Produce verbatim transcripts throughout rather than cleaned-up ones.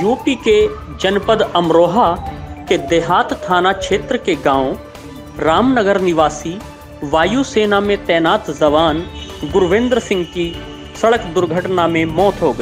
UP के जनपद अमरोहा के देहात थाना क्षेत्र के गांव रामनगर निवासी वायुसेना में तैनात जवान गुरविंद्र सिंह की सड़क दुर्घटना में मौत हो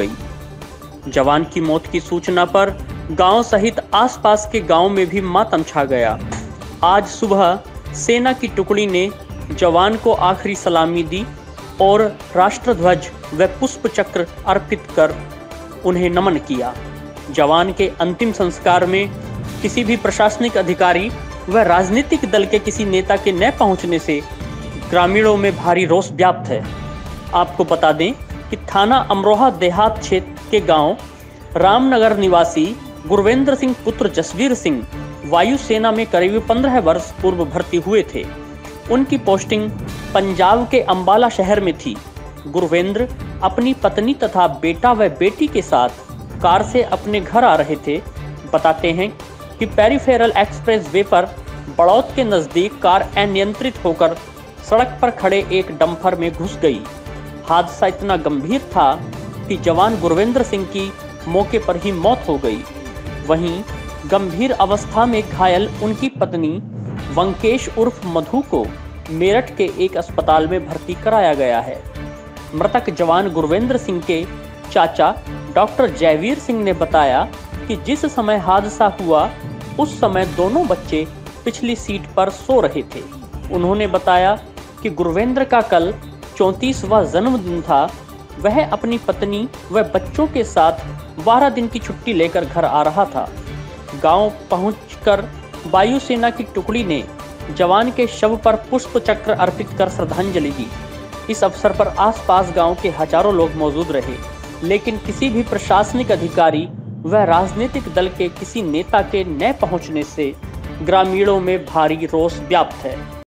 गई। जवान की मौत की सूचना पर गांव सहित आसपास के गांव में भी मातम छा गया। आज सुबह सेना की टुकड़ी ने जवान को आखिरी सलामी दी और राष्ट्रध्वज व पुष्प चक्र अर्पित कर उन्हें नमन किया। जवान के अंतिम संस्कार में किसी भी प्रशासनिक अधिकारी व राजनीतिक दल के किसी नेता के न पहुंचने से ग्रामीणों में भारी रोष व्याप्त है। आपको बता दें कि थाना अमरोहा देहात क्षेत्र के गांव रामनगर निवासी गुरविंद्र सिंह पुत्र जसवीर सिंह वायुसेना में करीब पंद्रह वर्ष पूर्व भर्ती हुए थे। उनकी पोस्टिंग पंजाब के अंबाला शहर में थी। गुरविंद्र अपनी पत्नी तथा बेटा व बेटी के साथ कार से अपने घर आ रहे थे। बताते हैं कि पेरिफेरल एक्सप्रेस वे पर बड़ौत के नज़दीक कार अनियंत्रित होकर सड़क पर खड़े एक डंपर में घुस गई। हादसा इतना गंभीर था कि जवान गुरविंद्र सिंह की मौके पर ही मौत हो गई। वहीं गंभीर अवस्था में घायल उनकी पत्नी वंकेश उर्फ मधु को मेरठ के एक अस्पताल में भर्ती कराया गया है। मृतक जवान गुरविंद्र सिंह के चाचा डॉक्टर जयवीर सिंह ने बताया कि जिस समय हादसा हुआ उस समय दोनों बच्चे पिछली सीट पर सो रहे थे। उन्होंने बताया कि गुरविंद्र का कल चौंतीसवां जन्मदिन था। वह अपनी पत्नी व बच्चों के साथ बारह दिन की छुट्टी लेकर घर आ रहा था। गांव पहुंचकर वायुसेना की टुकड़ी ने जवान के शव पर पुष्प चक्र अर्पित कर श्रद्धांजलि दी। इस अवसर पर आसपास गांव के हजारों लोग मौजूद रहे, लेकिन किसी भी प्रशासनिक अधिकारी व राजनीतिक दल के किसी नेता के न पहुंचने से ग्रामीणों में भारी रोष व्याप्त है।